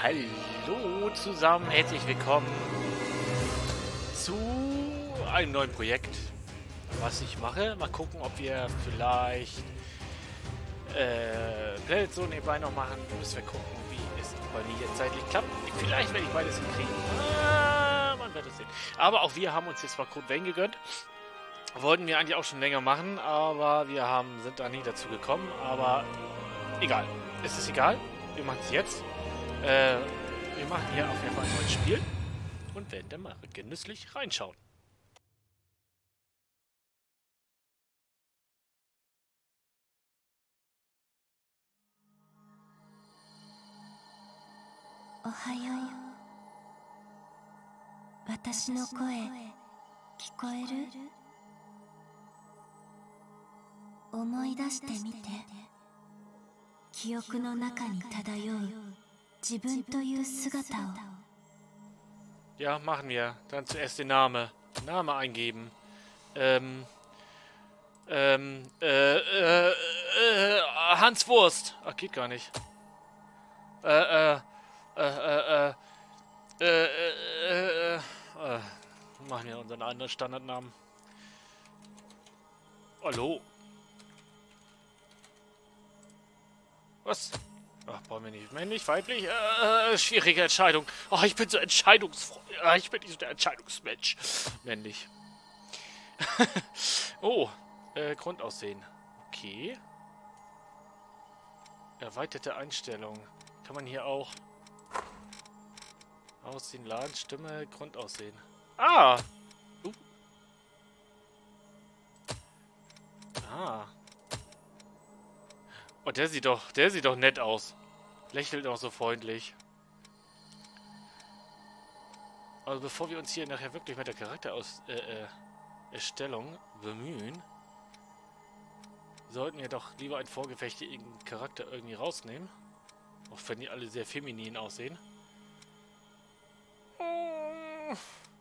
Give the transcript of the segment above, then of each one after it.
Hallo zusammen, herzlich willkommen zu einem neuen Projekt, was ich mache. Mal gucken, ob wir vielleicht Planet Zoo nebenbei noch machen. Müssen wir gucken, wie es bei mir jetzt zeitlich klappt. Vielleicht werde ich beides hinkriegen. Man wird es sehen. Aber auch wir haben uns jetzt mal Code Vein gegönnt. Wollten wir eigentlich auch schon länger machen, aber wir sind da nie dazu gekommen. Aber egal. Es ist egal. Wir machen es jetzt. Wir machen hier auf jeden Fall ein neues Spiel und werden dann mal genüsslich reinschauen. Ohayo. 私の声聞こえる？思い出してみて。記憶の中に漂う自分という姿を。 Ja, machen wir. Dann zuerst den Name eingeben. Hans Wurst. Ach, geht gar nicht. Machen wir unseren anderen Standardnamen. Hallo. Was? Ach, brauchen wir nicht. Männlich, weiblich? Schwierige Entscheidung. Oh, ich bin so entscheidungsfroh. Ich bin nicht so der Entscheidungsmensch. Männlich. Oh, Grundaussehen. Okay. Erweiterte Einstellungen. Kann man hier auch Aussehen, Laden, Stimme, Grundaussehen. Ah! Ah. Oh, der sieht doch nett aus. Lächelt auch so freundlich. Also bevor wir uns hier nachher wirklich mit der Charaktererstellung bemühen, sollten wir doch lieber einen vorgefertigten Charakter irgendwie rausnehmen. Auch wenn die alle sehr feminin aussehen. Oh,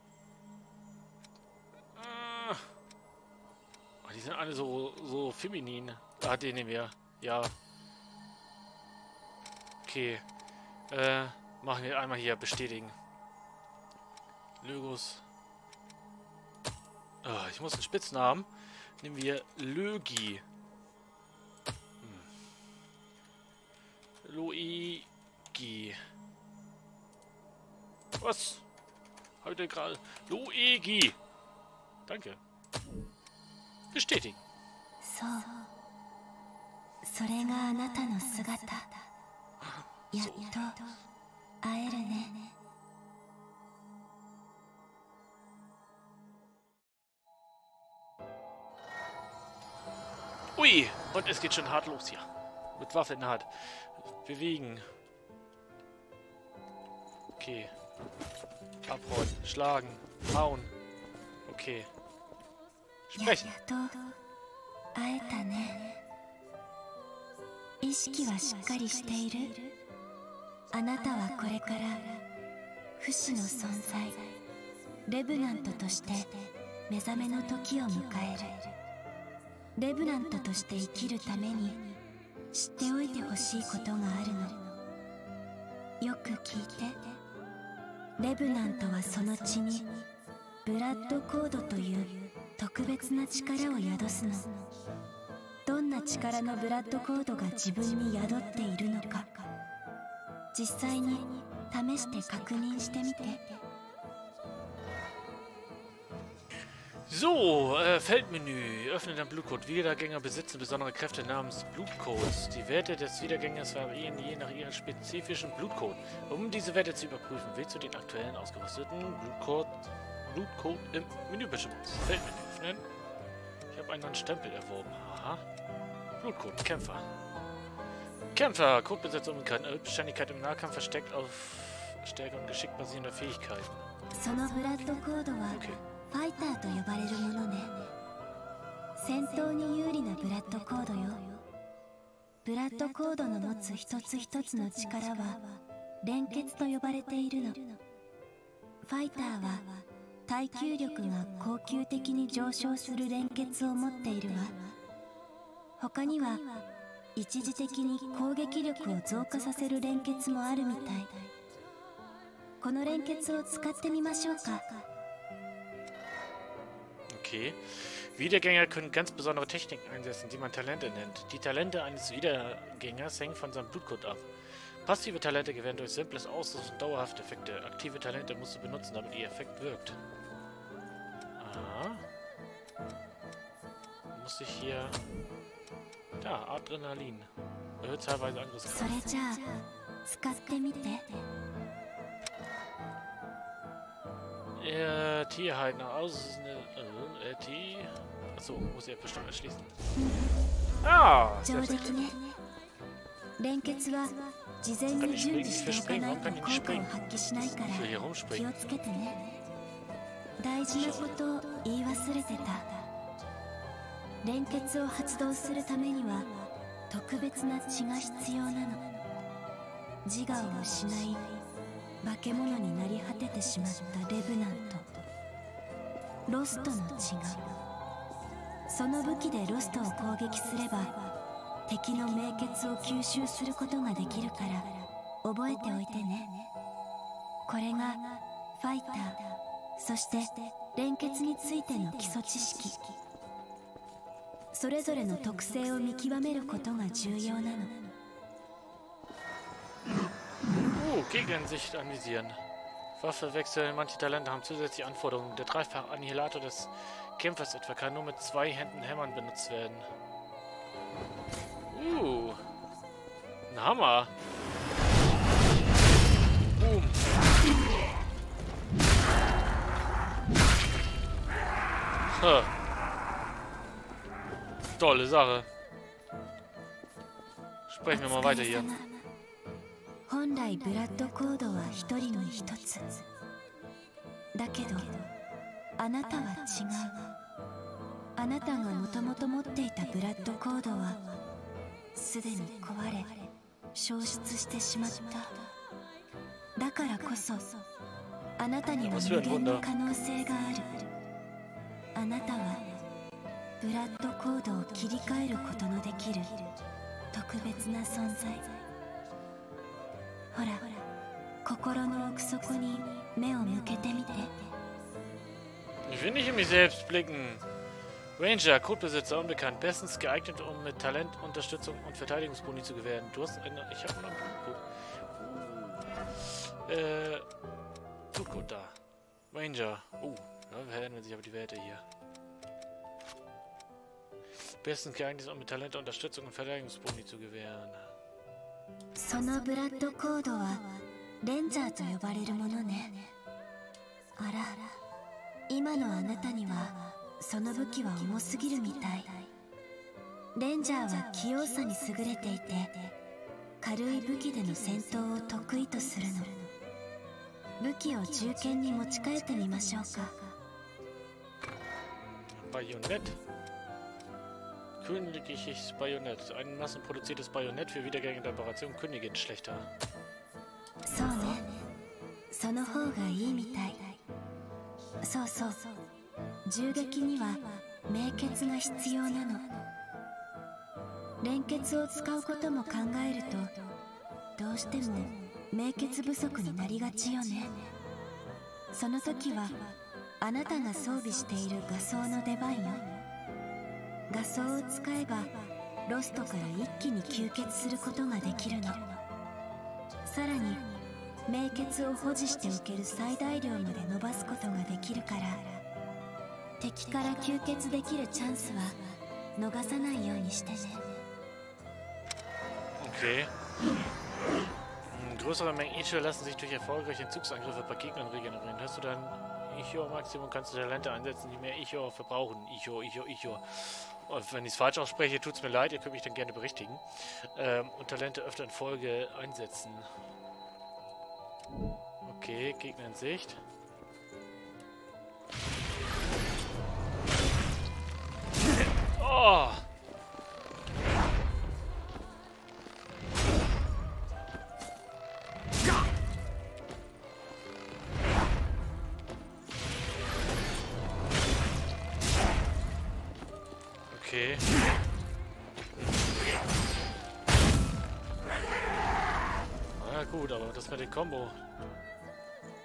die sind alle so feminin. Ah, den nehmen wir. Ja. Okay. Machen wir einmal hier bestätigen. Logos. Oh, ich muss einen Spitznamen. Nehmen wir Lögi. Luigi. Was? Heute gerade. Luigi. Danke. Bestätigen. So. それがあなたの姿。やっと会えるね。 Ui, und es geht schon hart los hier. Mit Waffe in der Hand. Bewegen. Okay. Abrollen, schlagen, hauen. Okay. Sprechen. やっと会えたね。意識はしっかりしている。あなたはこれから不死の存在レブナントとして目覚めの時を迎える。レブナントとして生きるために知っておいてほしいことがあるの。よく聞いて。レブナントはその血にブラッドコードという特別な力を宿すの。どんな力のブラッドコードが自分に宿っているのか、実際に試して確認してみて。 So, Feldmenü. Öffne den Blutcode. Wiedergänger besitzen besondere Kräfte namens Blutcodes. Die Werte des Wiedergängers variieren je nach ihrem spezifischen Blutcode. Um diese Werte zu überprüfen, wählst du den aktuellen ausgerüsteten Blutcode im Menübildschirm. Feldmenü öffnen. Ich habe einen neuen Stempel erworben. Aha. Blutcode. Kämpfer. Kämpfer. Codebesetzung und Beständigkeit im Nahkampf versteckt auf Stärke und Geschick basierender Fähigkeiten. そのブラッドコードは Okay. ファイターと呼ばれるものね。戦闘に有利なブラッドコードよ。ブラッドコードの持つ一つ一つの力は連結と呼ばれているの。ファイターは耐久力が恒久的に上昇する連結を持っているわ。他には一時的に攻撃力を増加させる連結もあるみたい。 この連結を使ってみましょうか。 Okay. Wiedergänger können ganz besondere Techniken einsetzen, die man Talente nennt. Die Talente eines Wiedergängers hängen von seinem Blutcode ab. Passive Talente gewähren durch simples Auslösen dauerhafte Effekte. Aktive Talente musst du benutzen, damit ihr Effekt wirkt. Aha. Muss ich hier... Da, Adrenalin. Erhöht teilweise Angriffskraft. Tierheit nach außen. T. Achso, muss ich ja bestimmt erschließen. Ah! Kann ich springen? Ich will springen. Warum kann ich nicht springen? Ich will hier rumspringen. Gegneransicht anvisieren. Waffe wechseln. Manche Talente haben zusätzliche Anforderungen. Der dreifache Annihilator des Kämpfers etwa kann nur mit 2 Händen hämmern benutzt werden. Ein Hammer. Boom. Tolle Sache. Sprechen wir mal weiter hier. 本来ブラッドコードは一人の一つだけどあなたは違う。あなたがもともと持っていたブラッドコードはすでに壊れ消失してしまった。だからこそあなたには無限の可能性がある。あなたはブラッドコードを切り替えることのできる特別な存在。ほら、心の奥底に目を向けてみて。 Ich will nicht in mich selbst blicken. Ranger, Codebesitzer, unbekannt. Bestens geeignet, um mit Talent, Unterstützung und Verteidigungsboni zu gewähren. Du hast eine... Ich habe einen Blutcode. Blutcode da. Ranger. Da verändern sich aber die Werte hier. Bestens geeignet, um mit Talent, Unterstützung und Verteidigungsboni zu gewähren. そのブラッドコードはレンジャーと呼ばれるものね。あら、今のあなたにはその武器は重すぎるみたい。レンジャーは器用さに優れていて、軽い武器での戦闘を得意とするの。武器を銃剣に持ち替えてみましょうか。 Bajonett. Königliches Bajonett. Ein massenproduziertes Bajonett für Wiedergänge der Operation Königin schlechter. そうね。その方がいいみたい。そうそう。銃撃には明血が必要なの。連結を使うことも考えると、どうしても明血不足になりがちよね。その時はあなたが装備している画装の出番よ。画装を使えばロストから一気に吸血することができるの。さらに明血を保持しておける最大量まで伸ばすことができるから、敵から吸血できるチャンスは逃さないようにしてね。 Okay. Größere Mengen Ichor lassen sich durch erfolgreiche Entzugsangriffe bei Gegnern regenerieren. Hast du dann Ichor-Maximum, kannst du Talente einsetzen, die mehr Ichor verbrauchen. Ichor. Und wenn ich es falsch ausspreche, tut es mir leid, ihr könnt mich dann gerne berichtigen. Und Talente öfter in Folge einsetzen. Okay, Gegner in Sicht. Oh! Okay. Na gut, aber das mit dem Combo.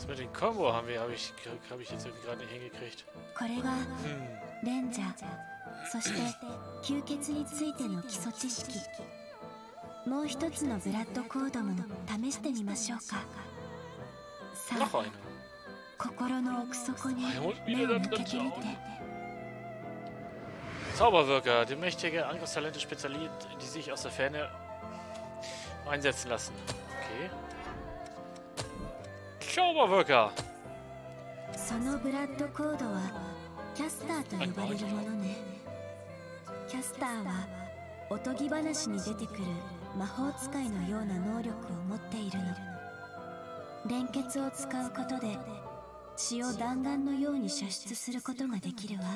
mit dem Combo habe ich jetzt irgendwie gerade nicht hingekriegt. これがレンジャー、そして吸血についての基礎知識。もう一つのブラッドコードも試してみましょうか。さあ、心の奥底に目を向けてみて。 Zauberwirker, die mächtige Angriffstalente spezialisiert, die sich aus der Ferne einsetzen lassen. Okay. Zauberwirker! そのブラッドコードはキャスターと呼ばれるものね。キャスターはおとぎ話に出てくる魔法使いのような能力を持っているの。連結を使うことで血を弾丸のように射出することができるわ。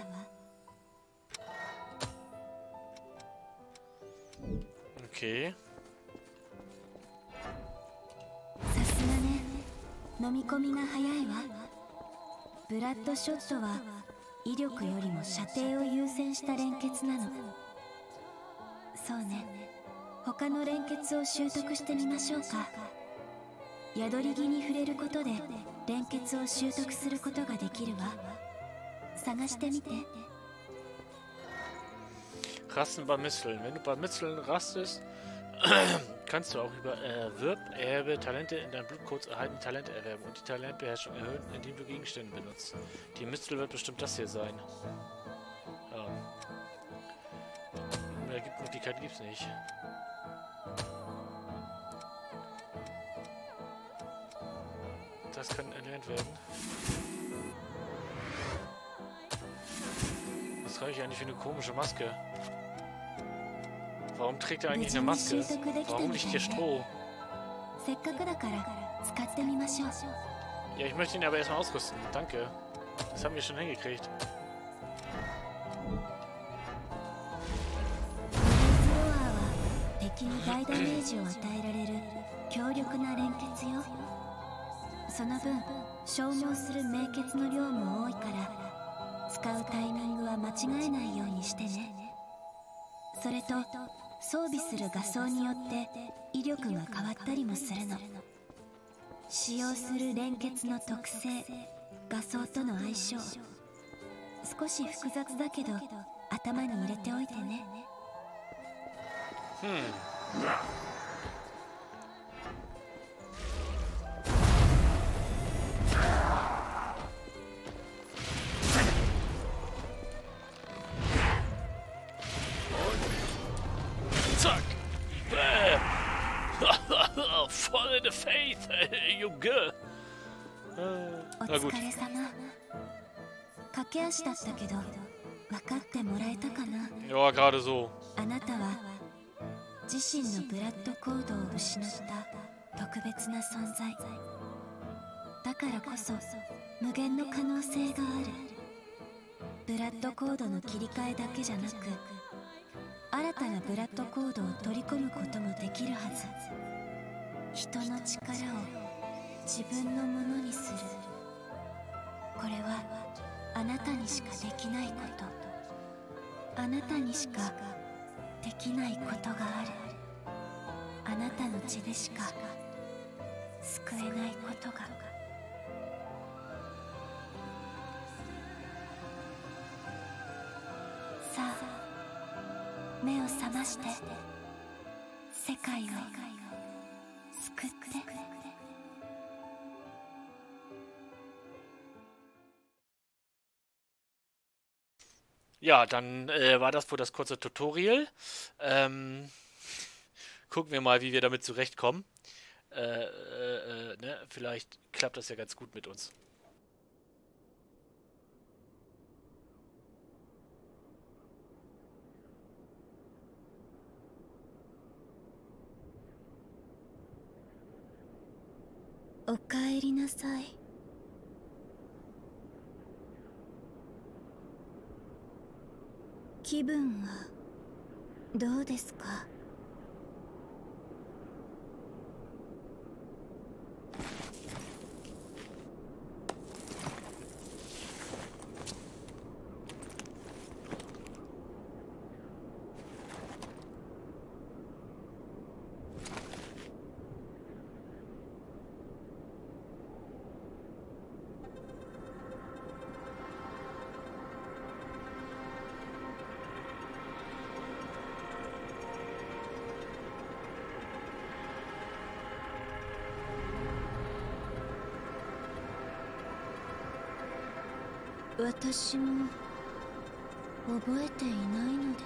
Okay. さすがね、飲み込みが早いわ。ブラッドショットは威力よりも射程を優先した連結なの。そうね、他の連結を習得してみましょうか。宿り木に触れることで連結を習得することができるわ。探してみて。 Rasten bei Misteln. Wenn du bei Misteln rastest, kannst du auch über erwerbe Talente in deinen Blutcodes erhalten Talente erwerben und die Talentbeherrschung erhöhen, indem du Gegenstände benutzt. Die Mistel wird bestimmt das hier sein. Ja. Mehr Möglichkeiten gibt's nicht. Das kann erlernt werden. Was trage ich eigentlich für eine komische Maske? Warum trägt er eigentlich eine Maske? Warum liegt hier Stroh? Ja, ich möchte ihn aber erstmal ausrüsten. Danke. Das haben wir schon hingekriegt. So 装備する画装によって威力が変わったりもするの。使用する連結の特性、画装との相性、少し複雑だけど頭に入れておいてね。 Voll in the faith, Junge. お疲れ様。駆け足だったけど分かってもらえたかな。 Ja, gerade so. あなたは自身のブラッドコードを失った特別な存在。だからこそ無限の可能性がある。ブラッドコードの切り替えだけじゃなく、新たなブラッドコードを取り込むこともできるはず。人の力を自分のものにする。これはあなたにしかできないこと。あなたにしかできないことがある。あなたの血でしか救えないことが。さあ、目を覚まして、世界を救って。 Ja, dann war das wohl das kurze Tutorial. Gucken wir mal, wie wir damit zurechtkommen. Ne? Vielleicht klappt das ja ganz gut mit uns. O kaeri nasai. 気分はどうですか？ 私も覚えていないのです。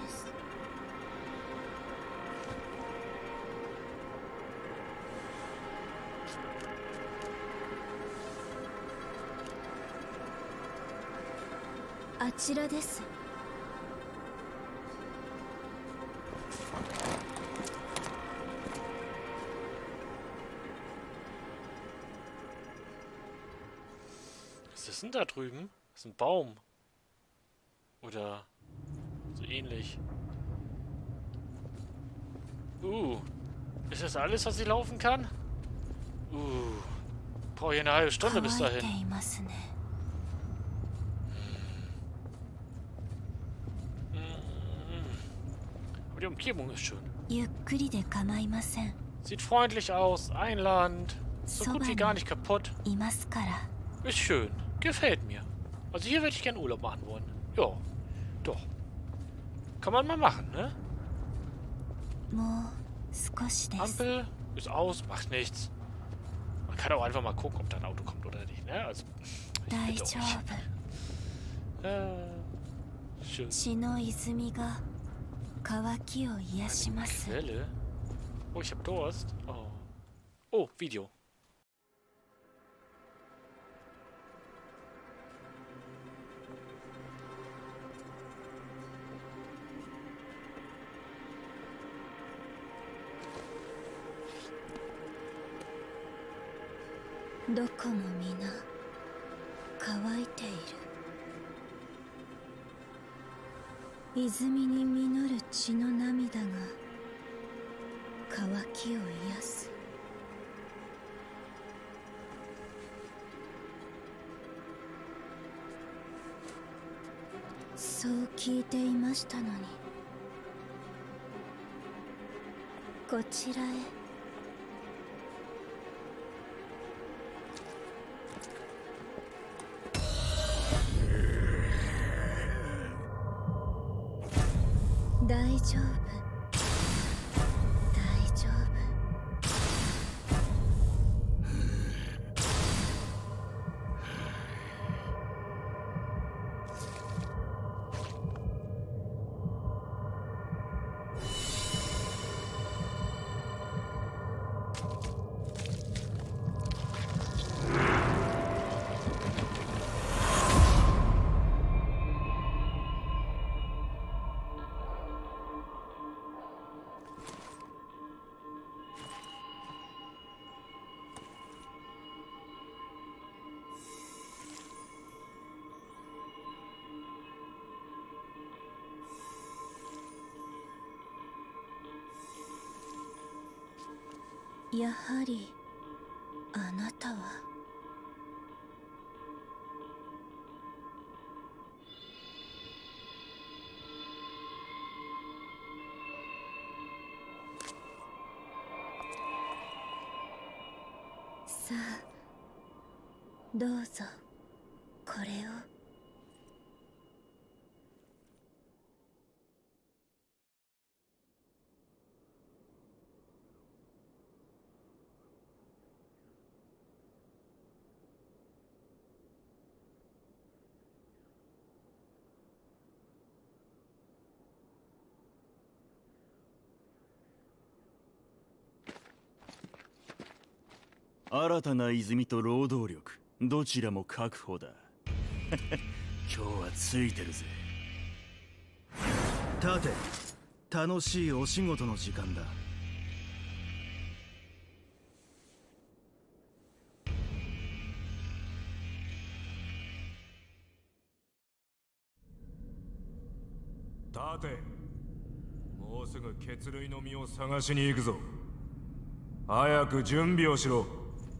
あちらです。 Was ist denn da drüben? Das ist ein Baum. Oder so ähnlich. Ist das alles, was ich laufen kann? Brauche ich eine halbe Stunde bis dahin. Aber die Umgebung ist schön. Sieht freundlich aus, einladend, so gut wie gar nicht kaputt. Ist schön, gefällt mir. Also hier würde ich gerne Urlaub machen wollen. Ja, doch. Kann man mal machen, ne? Ampel ist aus, macht nichts. Man kann auch einfach mal gucken, ob da ein Auto kommt oder nicht, ne? Also, ich bitte euch. Schön. Eine Quelle? Oh, ich hab Durst. Oh, Video. Woもみな乾いている。泉に実る血の涙が渇きを癒す。そう聞いていましたのに、こちらへ。大丈夫、大丈夫。やはりあなたは。さあ、どうぞこれを。 新たな泉と労働力、どちらも確保だ。今日はついてるぜ。立て、楽しいお仕事の時間だ。 立て、もうすぐ血類の実を探しに行くぞ。早く準備をしろ。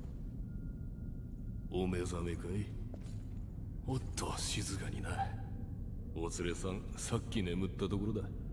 お目覚めかい？おっと静かにな。お連れさん、さっき眠ったところだ。